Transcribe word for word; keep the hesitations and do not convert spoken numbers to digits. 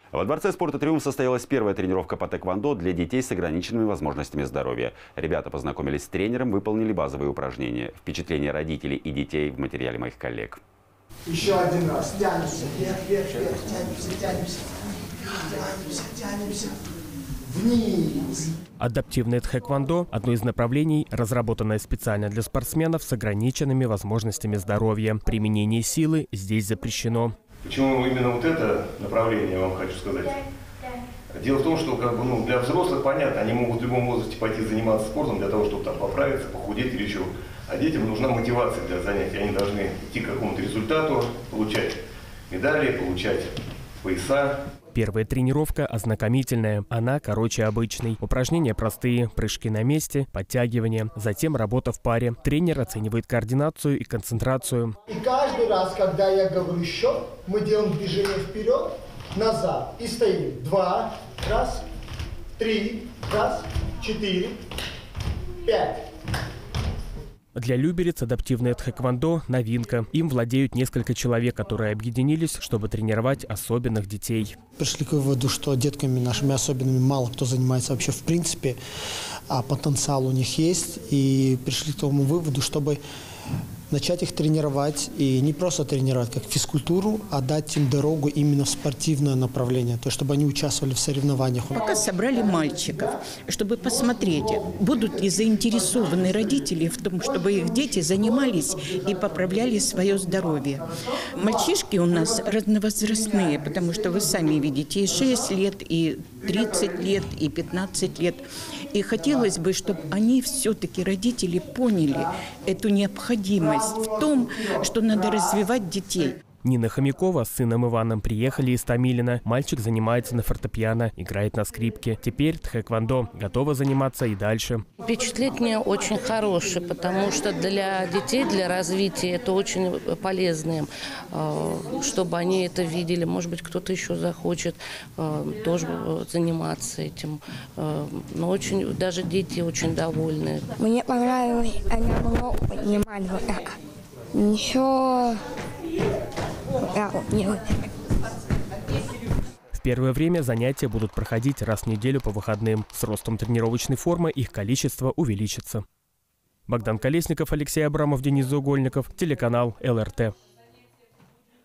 Во Дворце спорта «Триумф» состоялась первая тренировка по тэквондо для детей с ограниченными возможностями здоровья. Ребята познакомились с тренером, выполнили базовые упражнения. Впечатления родителей и детей в материале моих коллег. Еще один раз. Тянемся. Вверх, вверх, вверх. Тянемся, тянемся. Тянемся, тянемся. Вниз. Адаптивное тхэквондо – одно из направлений, разработанное специально для спортсменов с ограниченными возможностями здоровья. Применение силы здесь запрещено. Почему именно вот это направление, я вам хочу сказать? Дело в том, что как бы, ну, для взрослых, понятно, они могут в любом возрасте пойти заниматься спортом для того, чтобы там поправиться, похудеть или чего. А детям нужна мотивация для занятий. Они должны идти к какому-то результату, получать медали, получать пояса. Первая тренировка ознакомительная. Она короче обычной. Упражнения простые. Прыжки на месте, подтягивания. Затем работа в паре. Тренер оценивает координацию и концентрацию. И каждый раз, когда я говорю счет, мы делаем движение вперед, назад. И стоим. Два. Раз. Три. Раз. Четыре. Пять. Для люберец адаптивное тхэквондо – новинка. Им владеют несколько человек, которые объединились, чтобы тренировать особенных детей. Пришли к выводу, что детками нашими особенными мало кто занимается вообще в принципе, а потенциал у них есть. И пришли к тому выводу, чтобы начать их тренировать, и не просто тренировать как физкультуру, а дать им дорогу именно в спортивное направление, то есть чтобы они участвовали в соревнованиях. Пока собрали мальчиков, чтобы посмотреть, будут ли заинтересованы родители в том, чтобы их дети занимались и поправляли свое здоровье. Мальчишки у нас разновозрастные, потому что вы сами видите, и шесть лет, и тридцать лет, и пятнадцать лет. И хотелось бы, чтобы они все-таки, родители, поняли эту необходимость в том, что надо развивать детей. Нина Хомякова с сыном Иваном приехали из Томилина. Мальчик занимается на фортепиано, играет на скрипке. Теперь тхэквондо, готова заниматься и дальше. Впечатления очень хорошие, потому что для детей, для развития это очень полезно, чтобы они это видели. Может быть, кто-то еще захочет тоже заниматься этим. Но очень, даже дети очень довольны. Мне понравилось, она много понимает вот так. Еще... В первое время занятия будут проходить раз в неделю по выходным. С ростом тренировочной формы их количество увеличится. Богдан Колесников, Алексей Абрамов, Денис Заугольников, телеканал эл эр тэ.